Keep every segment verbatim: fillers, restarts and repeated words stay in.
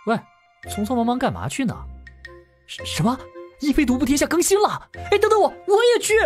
喂，匆匆忙忙干嘛去呢？什什么？一飞独步天下更新了？哎，等等我，我也去。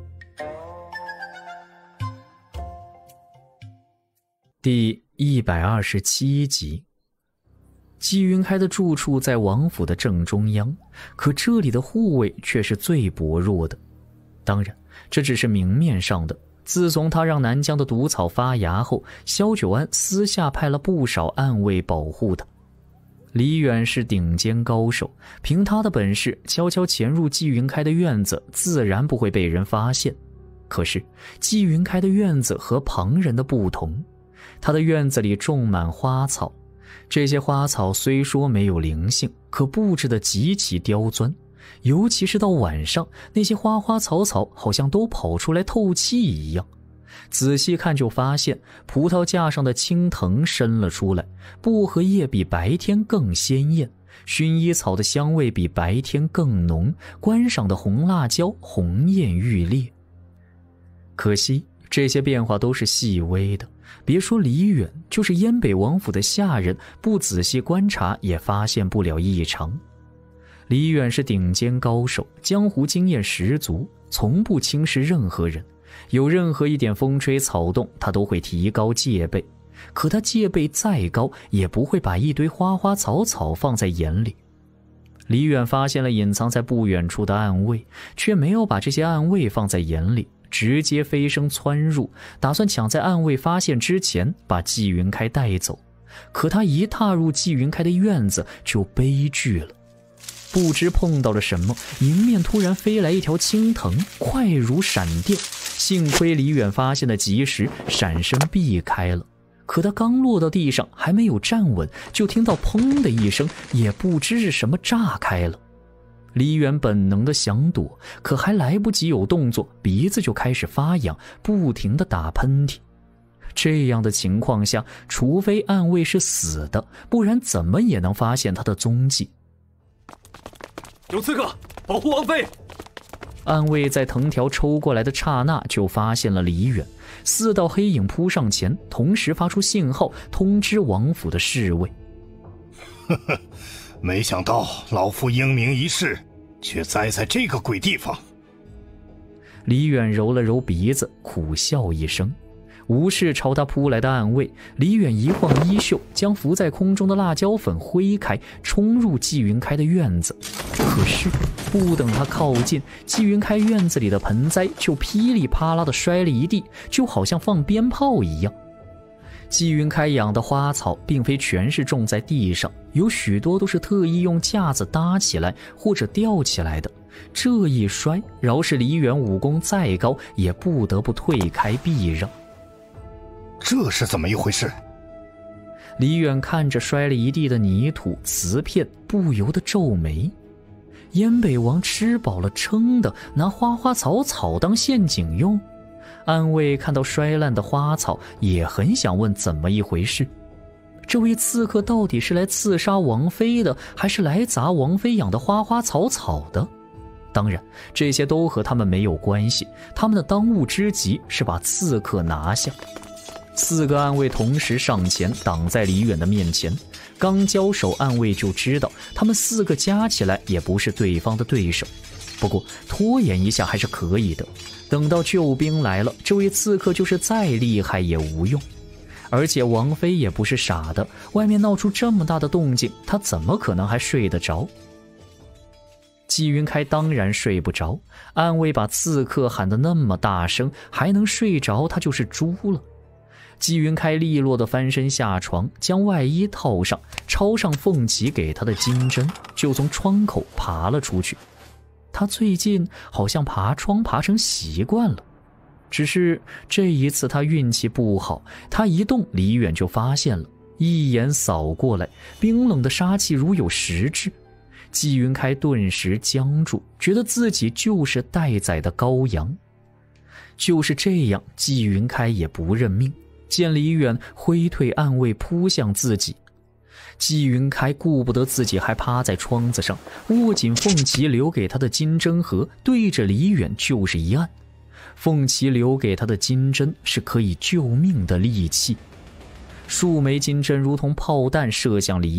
第一百二十七集。纪云开的住处在王府的正中央，可这里的护卫却是最薄弱的。当然，这只是明面上的。自从他让南疆的毒草发芽后，萧九安私下派了不少暗卫保护他。李远是顶尖高手，凭他的本事，悄悄潜入纪云开的院子，自然不会被人发现。可是，纪云开的院子和旁人的不同，他的院子里种满花草，这些花草虽说没有灵性，可布置得极其刁钻。尤其是到晚上，那些花花草草好像都跑出来透气一样。仔细看就发现，葡萄架上的青藤伸了出来，薄荷叶比白天更鲜艳，薰衣草的香味比白天更浓，观赏的红辣椒红艳欲裂。可惜这些变化都是细微的，别说李远，就是燕北王府的下人不仔细观察也发现不了异常。李远是顶尖高手，江湖经验十足，从不轻视任何人，有任何一点风吹草动他都会提高戒备，可他戒备再高也不会把一堆花花草草放在眼里。李远发现了隐藏在不远处的暗卫，却没有把这些暗卫放在眼里，直接飞身窜入，打算抢在暗卫发现之前把纪云开带走。可他一踏入纪云开的院子就悲剧了，不知碰到了什么，迎面突然飞来一条青藤，快如闪电。幸亏李远发现的及时，闪身避开了。可他刚落到地上，还没有站稳，就听到砰的一声，也不知是什么炸开了。李远本能的想躲，可还来不及有动作，鼻子就开始发痒，不停地打喷嚏。这样的情况下，除非暗卫是死的，不然怎么也能发现他的踪迹。 有刺客，保护王妃！ 暗卫在藤条抽过来的刹那就发现了李远，四道黑影扑上前，同时发出信号通知王府的侍卫。 呵呵，没想到老夫英明一世，却栽在这个鬼地方。 李远揉了揉鼻子，苦笑一声，无视朝他扑来的暗卫。李远一晃衣袖，将浮在空中的辣椒粉挥开，冲入纪云开的院子。可是不等他靠近，纪云开院子里的盆栽就噼里啪啦地摔了一地，就好像放鞭炮一样。纪云开养的花草并非全是种在地上，有许多都是特意用架子搭起来或者吊起来的。这一摔，饶是李远武功再高，也不得不退开避让。 这是怎么一回事？ 李远看着摔了一地的泥土瓷片，不由得皱眉。燕北王吃饱了撑的，拿花花草草当陷阱用。暗卫看到摔烂的花草，也很想问怎么一回事。这位刺客到底是来刺杀王妃的，还是来砸王妃养的花花草草的？当然，这些都和他们没有关系，他们的当务之急是把刺客拿下。四个暗卫同时上前挡在李远的面前，刚交手，暗卫就知道他们四个加起来也不是对方的对手。不过拖延一下还是可以的，等到救兵来了，这位刺客就是再厉害也无用。而且王妃也不是傻的，外面闹出这么大的动静，他怎么可能还睡得着？纪云开当然睡不着，暗卫把刺客喊得那么大声，还能睡着，他就是猪了。纪云开利落地翻身下床，将外衣套上，抄上凤琪给他的金针，就从窗口爬了出去。他最近好像爬窗爬成习惯了，只是这一次他运气不好，他一动李远就发现了，一眼扫过来，冰冷的杀气如有实质。纪云开顿时僵住，觉得自己就是待宰的羔羊。就是这样，纪云开也不认命，见李远挥退暗卫扑向自己，纪云开顾不得自己还趴在窗子上，握紧凤琪留给他的金针盒，对着李远就是一按。凤琪留给他的金针是可以救命的利器，数枚金针如同炮弹射向李远，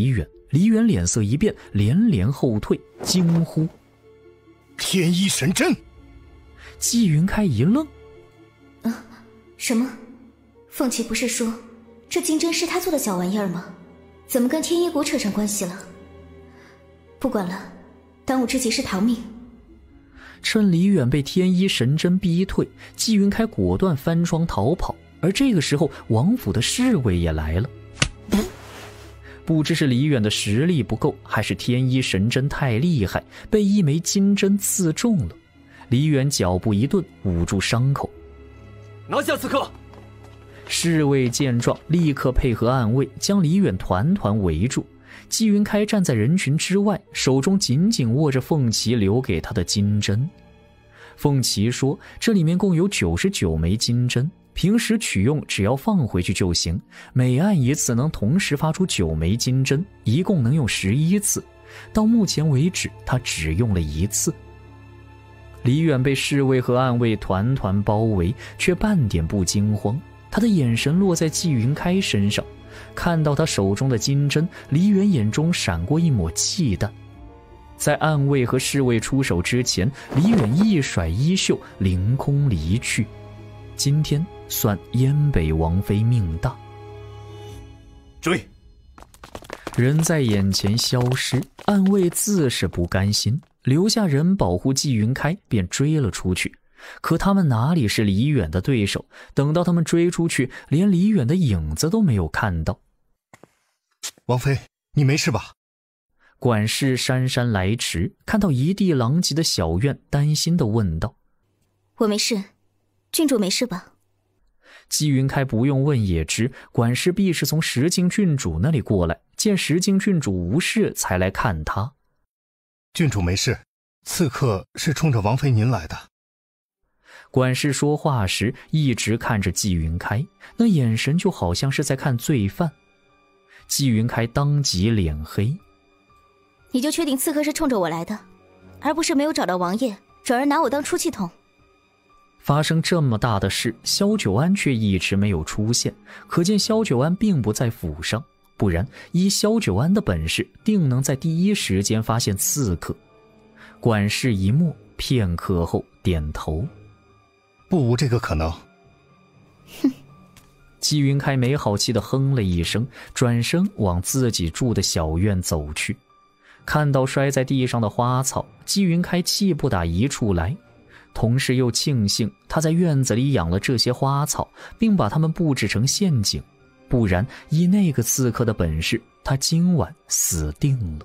梨园脸色一变，连连后退，惊呼：“ 天一神针！” 纪云开一愣：“ 啊，什么？凤琪不是说这金针是他做的小玩意儿吗？怎么跟天一国扯上关系了？不管了，当务之急是逃命。” 趁梨园被天一神针逼退，纪云开果断翻窗逃跑。而这个时候，王府的侍卫也来了。不知是梨园的实力不够，还是天一神针太厉害，被一枚金针刺中了。梨园脚步一顿，捂住伤口。 拿下刺客！ 侍卫见状，立刻配合暗卫，将梨园团团围住。纪云开站在人群之外，手中紧紧握着凤琪留给他的金针。凤琪说，这里面共有九十九枚金针，平时取用只要放回去就行，每按一次能同时发出九枚金针，一共能用十一次。到目前为止，他只用了一次。梨园被侍卫和暗卫团团包围，却半点不惊慌。他的眼神落在纪云开身上，看到他手中的金针，梨园眼中闪过一抹忌惮。在暗卫和侍卫出手之前，梨园一甩衣袖，凌空离去。今天算燕北王妃命大。 追！ 人在眼前消失，暗卫自是不甘心，留下人保护纪云开，便追了出去。可他们哪里是梨园的对手？等到他们追出去，连梨园的影子都没有看到。 王妃，你没事吧？ 管事姗姗来迟，看到一地狼藉的小院，担心地问道：“ 我没事，郡主没事吧？” 纪云开不用问也知，管事必是从石敬郡主那里过来，见石敬郡主无事，才来看他。 郡主没事，刺客是冲着王妃您来的。 管事说话时一直看着纪云开，那眼神就好像是在看罪犯。纪云开当即脸黑：“ 你就确定刺客是冲着我来的，而不是没有找到王爷，转而拿我当出气筒？” 发生这么大的事，萧九安却一直没有出现，可见萧九安并不在府上，不然依萧九安的本事，定能在第一时间发现刺客。管事一默，片刻后点头：“ 不无这个可能。” 哼！ 纪云开没好气地哼了一声，转身往自己住的小院走去。看到摔在地上的花草，纪云开气不打一处来，同时又庆幸他在院子里养了这些花草，并把它们布置成陷阱，不然依那个刺客的本事，他今晚死定了。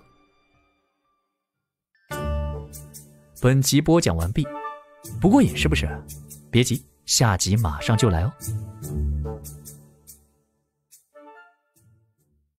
本集播讲完毕，不过瘾是不是？别急，下集马上就来哦。